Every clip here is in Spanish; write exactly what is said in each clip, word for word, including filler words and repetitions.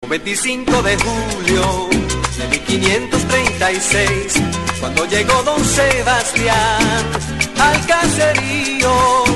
Un veinticinco de julio de mil quinientos treinta y seis, cuando llegó don Sebastián al caserío,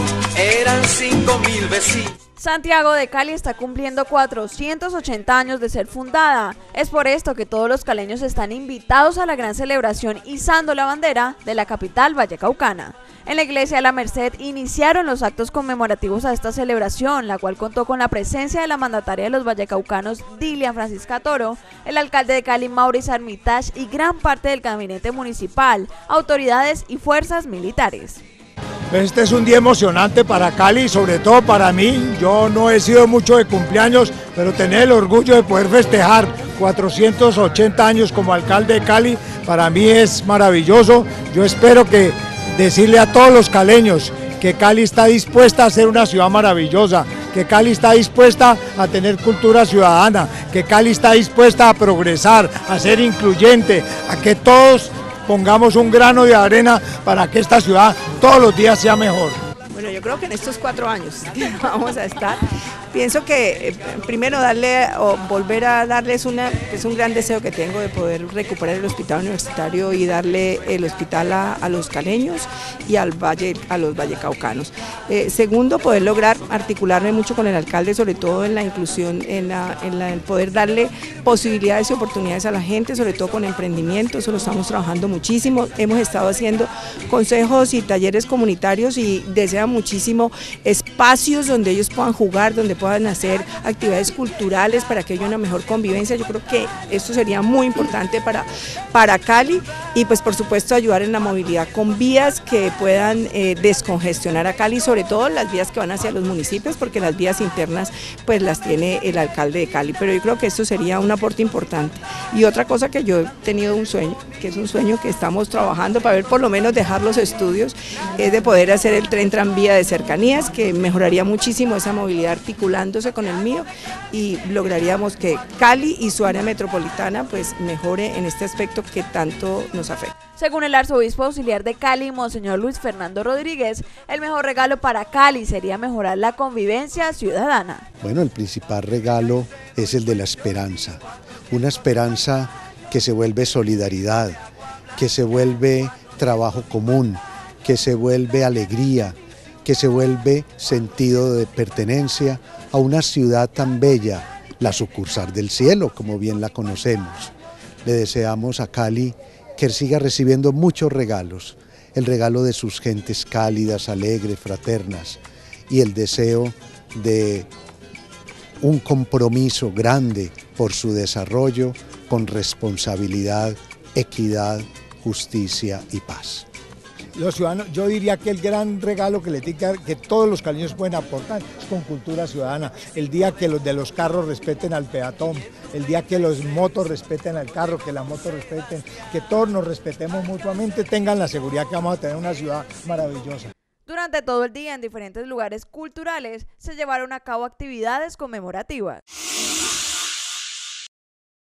eran cinco mil vecinos. Santiago de Cali está cumpliendo cuatrocientos ochenta años de ser fundada. Es por esto que todos los caleños están invitados a la gran celebración izando la bandera de la capital vallecaucana. En la iglesia de la Merced iniciaron los actos conmemorativos a esta celebración, la cual contó con la presencia de la mandataria de los vallecaucanos, Dilia Francisca Toro, el alcalde de Cali, Mauricio Armitage, y gran parte del gabinete municipal, autoridades y fuerzas militares. Este es un día emocionante para Cali, sobre todo para mí. Yo no he sido mucho de cumpleaños, pero tener el orgullo de poder festejar cuatrocientos ochenta años como alcalde de Cali, para mí es maravilloso. Yo espero que decirle a todos los caleños que Cali está dispuesta a ser una ciudad maravillosa, que Cali está dispuesta a tener cultura ciudadana, que Cali está dispuesta a progresar, a ser incluyente, a que todos pongamos un grano de arena para que esta ciudad todos los días sea mejor. Bueno, yo creo que en estos cuatro años que vamos a estar, pienso que eh, primero darle o volver a darles una, es un gran deseo que tengo de poder recuperar el hospital universitario y darle el hospital a, a los caleños y al valle, a los vallecaucanos. Eh, segundo, poder lograr articularme mucho con el alcalde, sobre todo en la inclusión, en, la, en la, el poder darle posibilidades y oportunidades a la gente, sobre todo con emprendimiento. Eso lo estamos trabajando muchísimo. Hemos estado haciendo consejos y talleres comunitarios y desea muchísimo espacios donde ellos puedan jugar, donde puedan hacer actividades culturales para que haya una mejor convivencia. Yo creo que esto sería muy importante para, para Cali y pues por supuesto ayudar en la movilidad con vías que puedan eh, descongestionar a Cali, sobre todo las vías que van hacia los municipios, porque las vías internas pues las tiene el alcalde de Cali, pero yo creo que esto sería un aporte importante. Y otra cosa que yo he tenido un sueño, que es un sueño que estamos trabajando para ver por lo menos dejar los estudios, es de poder hacer el tren tranvía de cercanías, que mejoraría muchísimo esa movilidad articulándose con el mío y lograríamos que Cali y su área metropolitana pues mejore en este aspecto que tanto nos afecta. Según el arzobispo auxiliar de Cali, Monseñor Luis Fernando Rodríguez, el mejor regalo para Cali sería mejorar la convivencia ciudadana. Bueno, el principal regalo es el de la esperanza, una esperanza que se vuelve solidaridad, que se vuelve trabajo común, que se vuelve alegría, que se vuelve sentido de pertenencia a una ciudad tan bella, la sucursal del cielo, como bien la conocemos. Le deseamos a Cali que siga recibiendo muchos regalos, el regalo de sus gentes cálidas, alegres, fraternas, y el deseo de un compromiso grande por su desarrollo con responsabilidad, equidad, justicia y paz. Los ciudadanos, yo diría que el gran regalo que le tiene que dar, que todos los caleños pueden aportar, es con cultura ciudadana. El día que los de los carros respeten al peatón, el día que los motos respeten al carro, que las motos respeten, que todos nos respetemos mutuamente, tengan la seguridad que vamos a tener una ciudad maravillosa. Durante todo el día en diferentes lugares culturales se llevaron a cabo actividades conmemorativas.